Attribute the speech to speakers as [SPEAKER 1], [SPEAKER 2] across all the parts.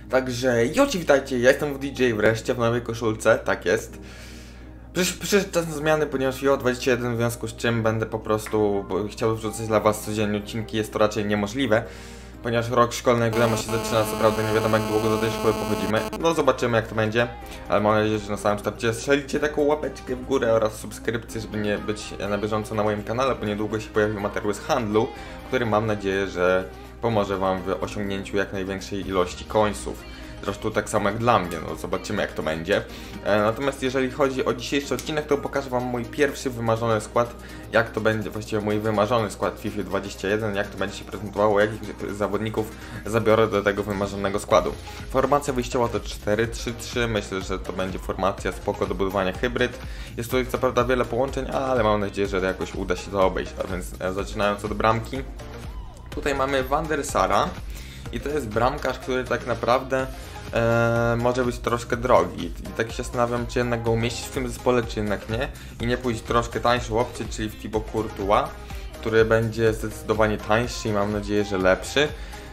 [SPEAKER 1] Także witajcie, ja jestem w DJ wreszcie w nowej koszulce, tak jest. Przyszedł czas na zmiany, ponieważ JO21, w związku z czym będę po prostu chciał wrzucać dla was codziennie odcinki, jest to raczej niemożliwe. Ponieważ rok szkolny wiadomo się zaczyna, co prawda nie wiadomo jak długo do tej szkoły pochodzimy. No zobaczymy jak to będzie, ale mam nadzieję, że na samym starcie strzelicie taką łapeczkę w górę oraz subskrypcję, żeby nie być na bieżąco na moim kanale, bo niedługo się pojawi materiał z handlu, który mam nadzieję, że pomoże wam w osiągnięciu jak największej ilości końców. Zresztą tak samo jak dla mnie, no zobaczymy jak to będzie. Natomiast jeżeli chodzi o dzisiejszy odcinek, to pokażę wam mój pierwszy wymarzony skład, jak to będzie, właściwie mój wymarzony skład w FIFA 21, jak to będzie się prezentowało, jakich zawodników zabiorę do tego wymarzonego składu. Formacja wyjściowa to 4-3-3, myślę, że to będzie formacja spoko do budowania hybryd. Jest tutaj co prawda wiele połączeń, ale mam nadzieję, że jakoś uda się to obejść, a więc zaczynając od bramki. Tutaj mamy Van der Sara i to jest bramkarz, który tak naprawdę może być troszkę drogi i tak się zastanawiam, czy jednak go umieścić w tym zespole, czy jednak nie i nie pójść troszkę tańszą opcję, czyli w Thibaut Courtois, który będzie zdecydowanie tańszy i mam nadzieję, że lepszy.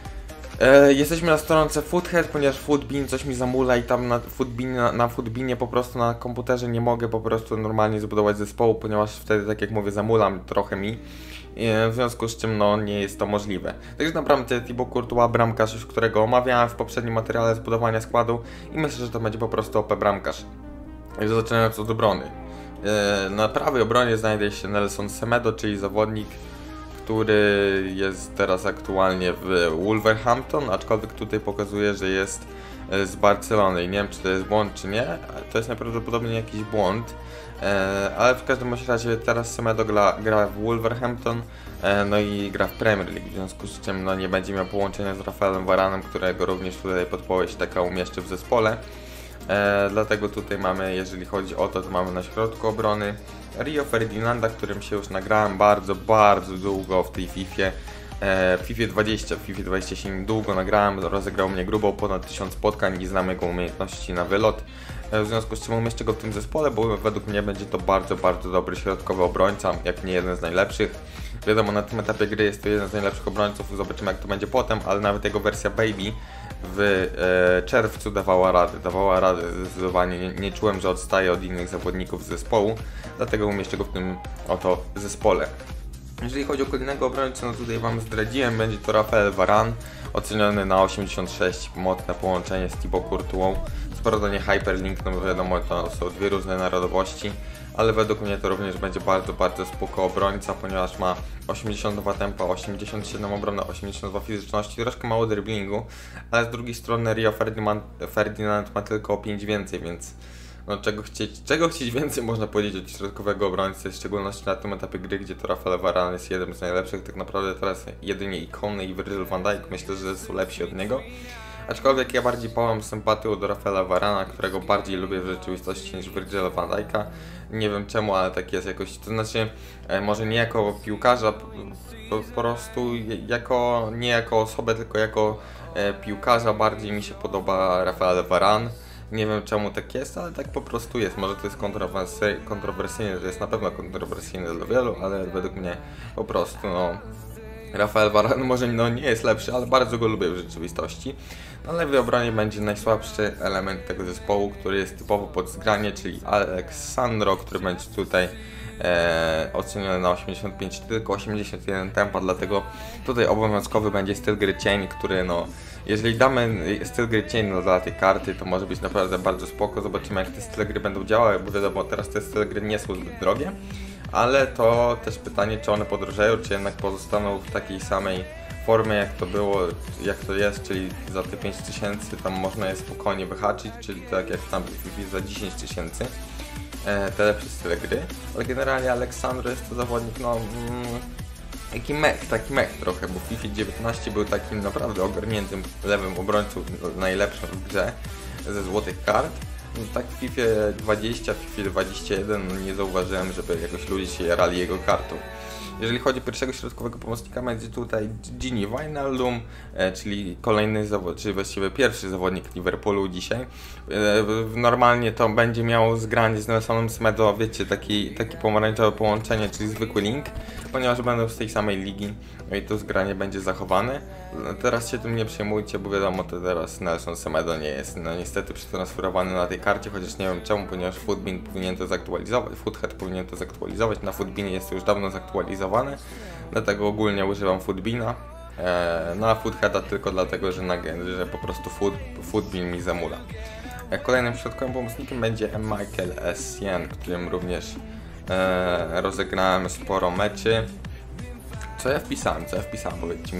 [SPEAKER 1] Jesteśmy na stronce Foothead, ponieważ Footbin coś mi zamula i tam na Footbinie po prostu na komputerze nie mogę po prostu normalnie zbudować zespołu, ponieważ wtedy, tak jak mówię, zamulam trochę mi, w związku z czym no nie jest to możliwe. Także naprawdę Thibaut Courtois, bramkarz, którego omawiałem w poprzednim materiale zbudowania składu i myślę, że to będzie po prostu OP bramkarz. Także zaczynając od obrony. Na prawej obronie znajduje się Nelson Semedo, czyli zawodnik, który jest teraz aktualnie w Wolverhampton, aczkolwiek tutaj pokazuje, że jest z Barcelony i nie wiem, czy to jest błąd, czy nie. To jest najprawdopodobniej jakiś błąd, ale w każdym razie teraz Semedo gra w Wolverhampton, no i gra w Premier League, w związku z czym no, nie będzie miał połączenia z Rafaelem Varanem, którego również tutaj podpowiedź taka umieszczę w zespole. Dlatego tutaj mamy, jeżeli chodzi o to, to mamy na środku obrony Rio Ferdinanda, którym się już nagrałem bardzo długo w tej Fifie. W FIFA 20, w FIFA 20 się długo nagrałem, rozegrał mnie grubo ponad 1000 spotkań i znam jego umiejętności na wylot. W związku z czym umieszczę go w tym zespole, bo według mnie będzie to bardzo dobry środkowy obrońca, jak nie jeden z najlepszych. Wiadomo, na tym etapie gry jest to jeden z najlepszych obrońców, zobaczymy jak to będzie potem, ale nawet jego wersja Baby w czerwcu dawała radę zdecydowanie, nie czułem, że odstaje od innych zawodników z zespołu, dlatego umieszczę go w tym oto zespole. Jeżeli chodzi o kolejnego obrońcę, no tutaj wam zdradziłem, będzie to Rafael Varane, oceniony na 86, mocne połączenie z Thibaut Courtois. Co prawda nie hyperlink, no bo wiadomo, to są dwie różne narodowości, ale według mnie to również będzie bardzo spoko obrońca, ponieważ ma 82 tempa, 87 obrony, 82 fizyczności, troszkę mało driblingu, ale z drugiej strony Rio Ferdinand ma tylko 5 więcej, więc no czego chcieć więcej można powiedzieć od środkowego obrońcy, w szczególności na tym etapie gry, gdzie to Rafael Varane jest jednym z najlepszych, tak naprawdę teraz jedynie Ikony i Virgil van Dijk myślę, że są lepsi od niego. Aczkolwiek ja bardziej pałam sympatią do Rafaela Varana, którego bardziej lubię w rzeczywistości niż Virgila van Dijk'a. Nie wiem czemu, ale tak jest jakoś, to znaczy może nie jako piłkarza, po prostu nie jako osobę, tylko jako piłkarza bardziej mi się podoba Rafael Varane. Nie wiem czemu tak jest, ale tak po prostu jest. Może to jest kontrowersyjne, to jest na pewno kontrowersyjne dla wielu, ale według mnie po prostu no Rafael Varane może no, nie jest lepszy, ale bardzo go lubię w rzeczywistości. Na lewej obronie będzie najsłabszy element tego zespołu, który jest typowo pod zgranie, czyli Alex Sandro, który będzie tutaj oceniony na 85, tylko 81 tempa, dlatego tutaj obowiązkowy będzie styl gry cień, który no, jeżeli damy styl gry cień dla tej karty, to może być naprawdę bardzo spoko. Zobaczymy jak te style gry będą działały, bo wiadomo, teraz te style gry nie są zbyt drogie, ale to też pytanie, czy one podrożeją, czy jednak pozostaną w takiej samej formie jak to było, jak to jest, czyli za te 5000 tam można je spokojnie wyhaczyć, czyli tak jak tam za 10 000. Te lepsze style gry, ale generalnie Aleksandro jest to zawodnik, no taki mech trochę, bo w FIFA 19 był takim naprawdę ogarniętym lewym obrońcą, najlepszym w grze ze złotych kart. Tak w FIFA 20, w FIFA 21 nie zauważyłem, żeby jakoś ludzie się jarali jego kartą. Jeżeli chodzi o pierwszego środkowego pomocnika, będzie tutaj Gini Wijnaldum, czyli kolejny zawodnik, czyli właściwie pierwszy zawodnik Liverpoolu dzisiaj. Normalnie to będzie miało zgranie z Nelsonem Semedo, wiecie, taki pomarańczowe połączenie, czyli zwykły link, ponieważ będą z tej samej ligi, no i to zgranie będzie zachowane. Teraz się tym nie przejmujcie, bo wiadomo, to teraz Nelson Semedo nie jest niestety przetransferowany na tej karcie, chociaż nie wiem czemu, ponieważ Footbin powinien to zaktualizować, Foothead powinien to zaktualizować, na Footbinie jest to już dawno zaktualizowane, dlatego ogólnie używam Footbina. Na Footheada tylko dlatego, że że po prostu Footbin mi zamula. Kolejnym środkowym pomocnikiem będzie Michael Essien, którym również rozegrałem sporo meczy. Co ja wpisałem, powiedzcie mi,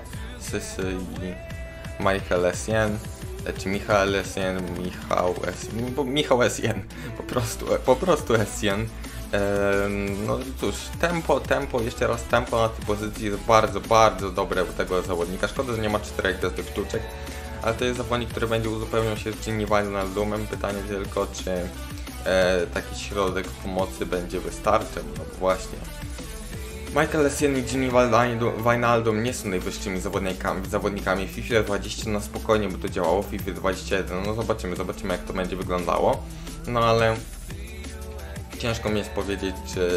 [SPEAKER 1] i Michael Essien, czy Michał Essien, Michał Essien, po prostu Essien. No cóż, tempo, jeszcze raz tempo na tej pozycji jest bardzo, bardzo dobre u tego zawodnika. Szkoda, że nie ma 4 gwiazdek sztuczek, ale to jest zawodnik, który będzie uzupełniał się z Gini Wijnaldumem. Pytanie tylko, czy taki środek pomocy będzie wystarczał, no właśnie. Michael Essien i Gini Wijnaldum nie są najwyższymi zawodnikami w FIFA 20, no spokojnie by to działało, w FIFA 21, no zobaczymy jak to będzie wyglądało, no ale ciężko mi jest powiedzieć, czy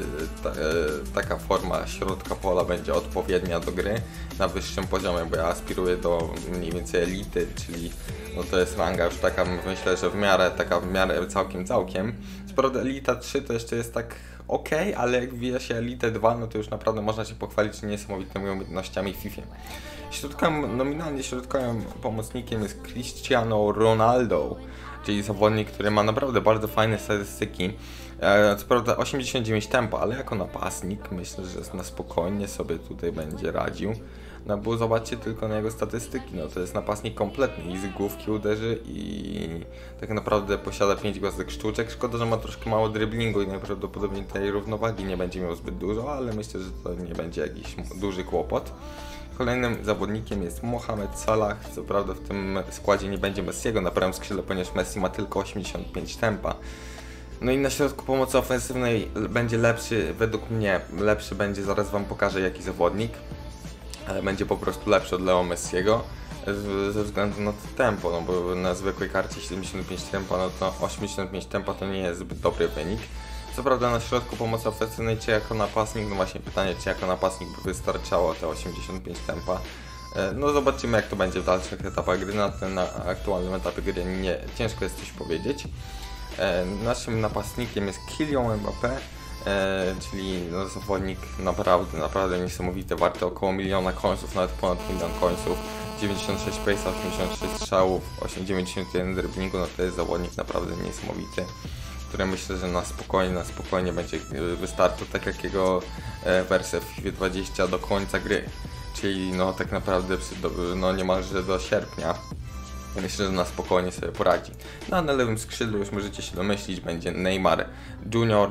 [SPEAKER 1] taka forma środka pola będzie odpowiednia do gry na wyższym poziomie, bo ja aspiruję do mniej więcej elity, czyli no to jest ranga już taka, myślę, że w miarę całkiem. Co prawda Elita 3 to jeszcze jest tak ok, ale jak wbija się Elite 2, no to już naprawdę można się pochwalić niesamowitymi umiejętnościami w FIFA. Nominalnie środkowym pomocnikiem jest Cristiano Ronaldo, czyli zawodnik, który ma naprawdę bardzo fajne statystyki. Co prawda 89 tempa, ale jako napastnik myślę, że na spokojnie sobie tutaj będzie radził. No bo zobaczcie tylko na jego statystyki, no to jest napastnik kompletny i z główki uderzy i tak naprawdę posiada 5 gwiazdek sztuczek. Szkoda, że ma troszkę mało driblingu i najprawdopodobniej tej równowagi nie będzie miał zbyt dużo, ale myślę, że to nie będzie jakiś duży kłopot. Kolejnym zawodnikiem jest Mohamed Salah, co prawda w tym składzie nie będzie Messiego na prawym skrzydle, ponieważ Messi ma tylko 85 tempa. No i na środku pomocy ofensywnej będzie lepszy, według mnie lepszy będzie, zaraz wam pokażę jaki zawodnik, ale będzie po prostu lepszy od Leo Messiego ze względu na to tempo, no bo na zwykłej karcie 75 tempa, no to 85 tempa to nie jest zbyt dobry wynik. Co prawda na środku pomocy ofensywnej, czy jako napastnik, no właśnie pytanie, czy jako napastnik by wystarczało te 85 tempa. No zobaczymy jak to będzie w dalszych etapach gry, na aktualnym etapie gry ciężko jest coś powiedzieć. Naszym napastnikiem jest Kylian Mbappé, czyli no, zawodnik naprawdę niesamowity, warty około 1 miliona coinsów, nawet ponad 1 milion coinsów, 96 pace'a, 86 strzałów, 91 driblingu, no to jest zawodnik naprawdę niesamowity, który myślę, że na spokojnie będzie wystarczył, tak jak jego wersja w FIFA 20 do końca gry, czyli no tak naprawdę no niemalże do sierpnia. Myślę, że na spokojnie sobie poradzi. No a na lewym skrzydle już możecie się domyślić, będzie Neymar Junior,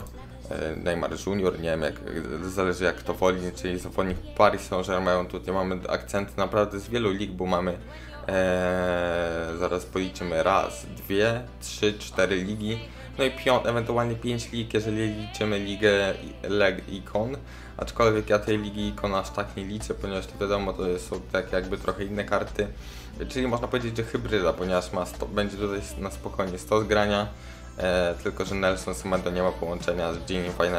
[SPEAKER 1] nie wiem, zależy jak to woli, czyli zawodnik Paris Saint-Germain. Tutaj mamy akcenty naprawdę z wielu lig, bo mamy, zaraz policzymy, 1, 2, 3, 4 ligi, no i ewentualnie 5 lig, jeżeli liczymy ligę Icon, aczkolwiek ja tej ligi Icon aż tak nie liczę, ponieważ to wiadomo, to są tak jakby trochę inne karty, czyli można powiedzieć, że hybryda, ponieważ będzie tutaj na spokojnie 100 zgrania, tylko że Nelson Semedo nie ma połączenia z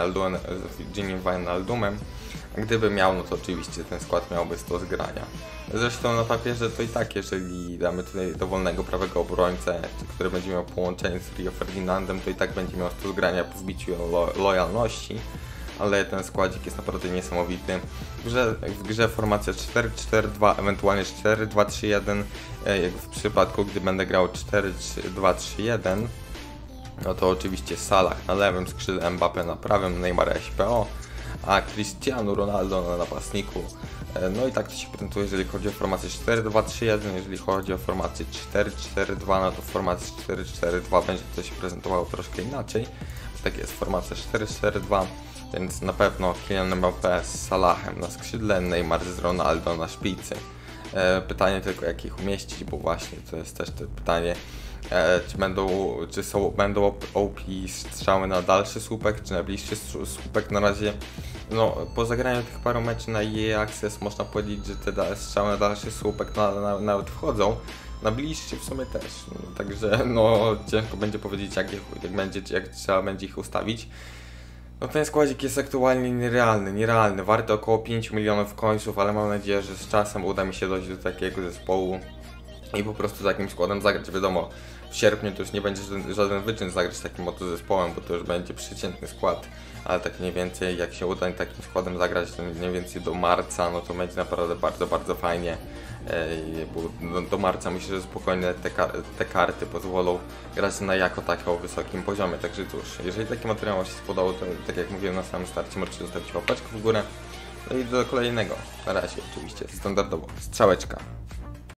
[SPEAKER 1] Gini Wijnaldumem. Gdyby miał, no to oczywiście ten skład miałby 100 zgrania. Zresztą na papierze to i tak, jeżeli damy tutaj dowolnego prawego obrońcę, który będzie miał połączenie z Rio Ferdinandem, to i tak będzie miał 100 zgrania po wbiciu lojalności. Ale ten składzik jest naprawdę niesamowity. W grze formacja 4-4-2, ewentualnie 4-2-3-1, jak w przypadku gdy będę grał 4-2-3-1, no to oczywiście Salah na lewym skrzydle, Mbappé na prawym, Neymar SPO, a Cristiano Ronaldo na napastniku. No i tak to się prezentuje, jeżeli chodzi o formację 4-2-3-1, jeżeli chodzi o formację 4-4-2, no to w formacji 4-4-2 będzie to się prezentowało troszkę inaczej. Tak jest formacja 4-4-2, więc na pewno Kylian Mbappé z Salahem na skrzydle, Neymar z Ronaldo na szpicy. Pytanie tylko jak ich umieścić, bo właśnie to jest też to pytanie, czy będą OP strzały na dalszy słupek, czy na bliższy słupek. Na razie no, po zagraniu tych paru meczów na EA Access można powiedzieć, że te strzały na dalszy słupek nawet wchodzą. Na bliższy w sumie też, no, także no ciężko będzie powiedzieć jak trzeba będzie ich ustawić. No ten składzik jest aktualnie nierealny, warto około 5 milionów końców, ale mam nadzieję, że z czasem uda mi się dojść do takiego zespołu i po prostu z takim składem zagrać. Wiadomo, w sierpniu to już nie będzie żaden wyczyn zagrać z takim oto zespołem, bo to już będzie przeciętny skład, ale tak mniej więcej jak się uda takim składem zagrać, to mniej więcej do marca, no to będzie naprawdę bardzo fajnie. Bo do marca myślę, że spokojnie te karty pozwolą grać na jako tako wysokim poziomie. Także cóż, jeżeli taki materiał Wam się spodobał, to tak jak mówiłem na samym starcie, możecie zostawić łapeczkę w górę. No i do kolejnego. Na razie oczywiście standardowo strzałeczka.